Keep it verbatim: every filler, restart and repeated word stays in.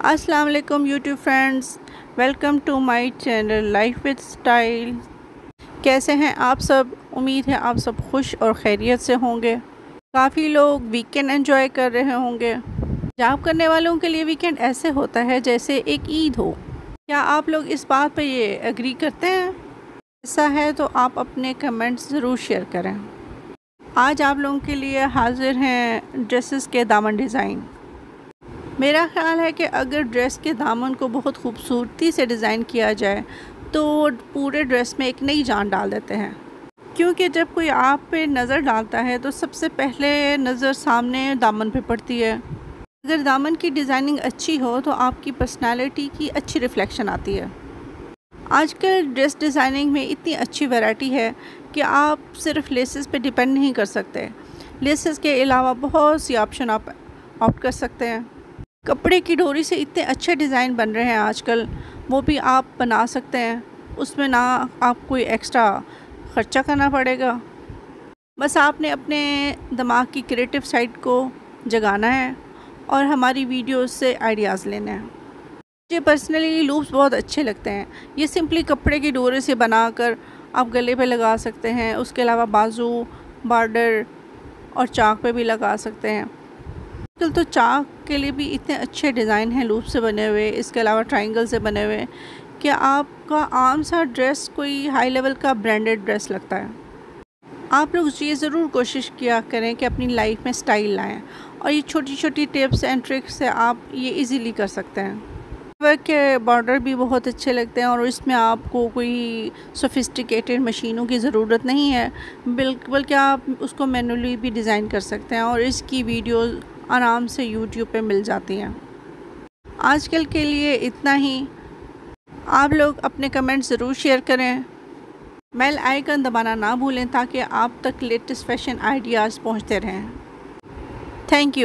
अस्सलाम वालेकुम YouTube friends, welcome to my channel life with style. कैसे हैं आप सब? उम्मीद है आप सब खुश और खैरियत से होंगे। काफ़ी लोग वीकेंड एंजॉय कर रहे होंगे। जॉब करने वालों के लिए वीकेंड ऐसे होता है जैसे एक ईद हो। क्या आप लोग इस बात पर ये एग्री करते हैं? ऐसा है तो आप अपने कमेंट्स ज़रूर शेयर करें। आज आप लोगों के लिए हाजिर हैं ड्रेसेस के दामन डिज़ाइन। मेरा ख़्याल है कि अगर ड्रेस के दामन को बहुत खूबसूरती से डिज़ाइन किया जाए तो पूरे ड्रेस में एक नई जान डाल देते हैं। क्योंकि जब कोई आप पे नज़र डालता है तो सबसे पहले नज़र सामने दामन पे पड़ती है। अगर दामन की डिज़ाइनिंग अच्छी हो तो आपकी पर्सनालिटी की अच्छी रिफ्लेक्शन आती है। आजकल ड्रेस डिज़ाइनिंग में इतनी अच्छी वैरायटी है कि आप सिर्फ लेसेस पे डिपेंड नहीं कर सकते। लेसेस के अलावा बहुत सी ऑप्शन आप ऑप्ट कर सकते हैं। कपड़े की डोरी से इतने अच्छे डिज़ाइन बन रहे हैं आजकल, वो भी आप बना सकते हैं। उसमें ना आप कोई एक्स्ट्रा ख़र्चा करना पड़ेगा, बस आपने अपने दिमाग की क्रिएटिव साइड को जगाना है और हमारी वीडियोस से आइडियाज़ लेने हैं। मुझे पर्सनली लूप्स बहुत अच्छे लगते हैं। ये सिंपली कपड़े की डोरे से बनाकर आप गले पे लगा सकते हैं। उसके अलावा बाजू, बॉर्डर और चाक पे भी लगा सकते हैं। आजकल तो चाक के लिए भी इतने अच्छे डिज़ाइन हैं लूप से बने हुए, इसके अलावा ट्रायंगल से बने हुए, कि आपका आम सा ड्रेस कोई हाई लेवल का ब्रांडेड ड्रेस लगता है। आप लोग ये ज़रूर कोशिश किया करें कि अपनी लाइफ में स्टाइल लाएं, और ये छोटी छोटी टिप्स एंड ट्रिक्स से आप ये इजीली कर सकते हैं। वर्क के बॉर्डर भी बहुत अच्छे लगते हैं और इसमें आपको कोई सोफिस्टिकेटेड मशीनों की ज़रूरत नहीं है, बिल्कुल बल्कि आप उसको मैनुअली भी डिज़ाइन कर सकते हैं और इसकी वीडियो आराम से यूट्यूब पे मिल जाती हैं। आजकल के लिए इतना ही। आप लोग अपने कमेंट्स ज़रूर शेयर करें। बेल आइकन दबाना ना भूलें ताकि आप तक लेटेस्ट फैशन आइडियाज़ पहुंचते रहें। Thank you.